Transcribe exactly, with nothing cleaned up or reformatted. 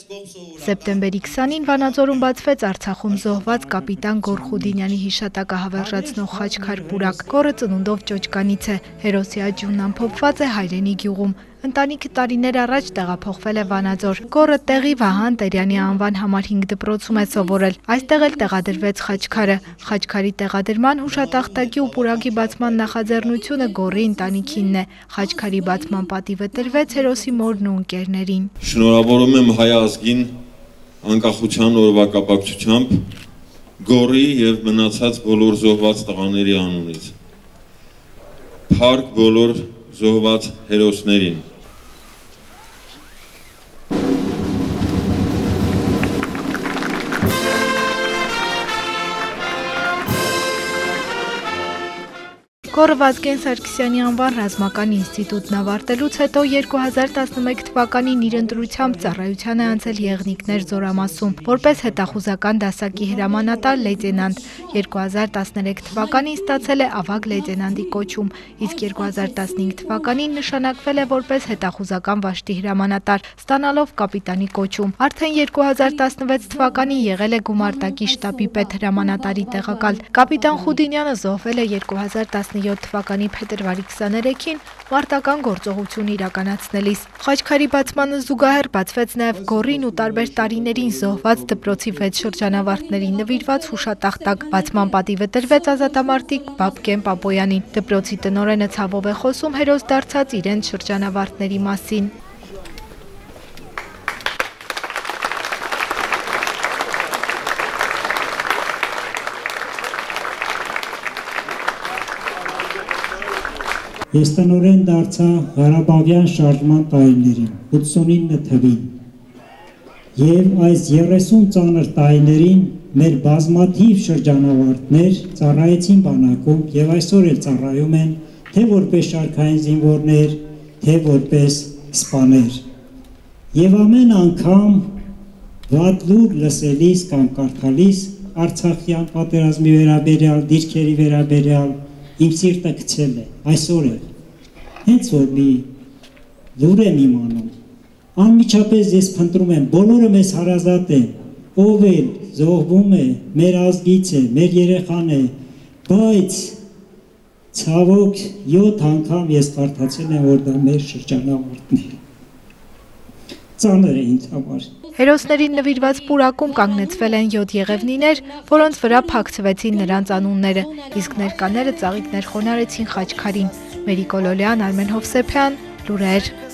Սեպտեմբերի քսանին Վանաձորում բացվեց Արցախում զոհված կապիտան Գոռ Խուդինյանի հիշատակը հավերժացնող խաչքար պուրակ։ Գոռը ծնունդով ճոճկանից է, հերոսի աճյունն ամփոփված է հայրենի գյուղում։ Ընտանիքը տարիներ առաջ տեղափոխվել է Վանաձոր։ Գոռը տեղի Վահան Տերյանի անվան համար հինգ դպրոցում է սովորել։ Այստեղ էլ տեղադրվեց խաչքարը։ Խաչքարի տեղադրման, հուշատախտակի ու պուրակի բացման նախաձեռնությունը Գոռի ընտանիքինն է։ Խաչքարի բացման պատիվը տրվեց հերոսի մորն ու ընկերներին։ Շնորհավորում եմ հայ ազգին անկախության օրվա կապակցությամբ Գոռի եւ մնացած բոլոր զոհված տղաների անունից։ Փառք բոլոր զոհված հերոսներին։ Գոռ Վազգեն Սարգսյանի անվան ռազմական ինստիտուտն ավարտելուց հետո երկու հազար տասնմեկ թվականին իր ընտրությամբ ծառայության է անցել Եղնիկներ զորամասում, որպես հետախուզական դասակի հրամանատար լեյտենանտ։ երկու հազար տասներեք թվականին ստացել է ավագ լեյտենանտի կոչում, իսկ երկու հազար տասնհինգ թվականին նշանակվել է որպես հետախուզական վաշտի հրամանատար, ստանալով կապիտանի կոչում։ Արդեն երկու հազար տասնվեց թվականին եղել է գումարտակի շտաբի պետ հրամանատարի տեղակալ։ Կապիտան Խուդինյանը զոհվել է երկու հազար տասնյոթ թվականի փետրվարի քսաներեքին մարտական գործողություն իրականացնելիս։ Խաչքարի բացմանը զուգահեռ բացվեց նաև Գոռին ու տարբեր տարիներին զոհված դպրոցի վեց շրջանավարտներին նվիրված հուշատախտակ։ Բացման պատիվը տրվեց ազատամարտիկ Բաբկեն Պապոյանին։ Դպրոցի տնօրենը ցավով է խոսում հերոս դարձած իրենց շրջանավարտների մասին։ Ես տնօրեն դարձա Ղարաբաղյան շարժման տարիներին, ութսունինը թվին, և այս երեսուն ծանր տարիներին մեր բազմաթիվ շրջանավարտներ ծառայեցին բանակում և այսօր էլ ծառայում են թե որպես շարքային զինվորներ, թե որպես սպաներ։ Եվ ամեն անգամ վատ լուր լսելիս կամ կարդալիս Արցախյան պատերազմի վերաբերյալ, դիրքերի վերաբերյալ իմ սիրտը գցել է, այսօր էլ, հենց որ մի լուր եմ իմանում, անմիջապես ես փնտրում եմ, բոլորը մեզ հարազատ են, ով էլ զոհվում է, մեր ազգից է, մեր երեխան է, բայց ցավոք յոթ անգամ ես կարդացել եմ, որ դա մեր շրջանավարտն է, ծանր է ինձ համար։ Հերոսներին նվիրված պուրակում կանգնեցվել են յոթ եղևնիներ, որոնց վրա փակցվեցին նրանց անունները, իսկ ներկաները ծաղիկներ խոնարհեցին խաչքարին։ Մերիկ Օլոլյան, Արմեն Հովսեփյան, լուրեր։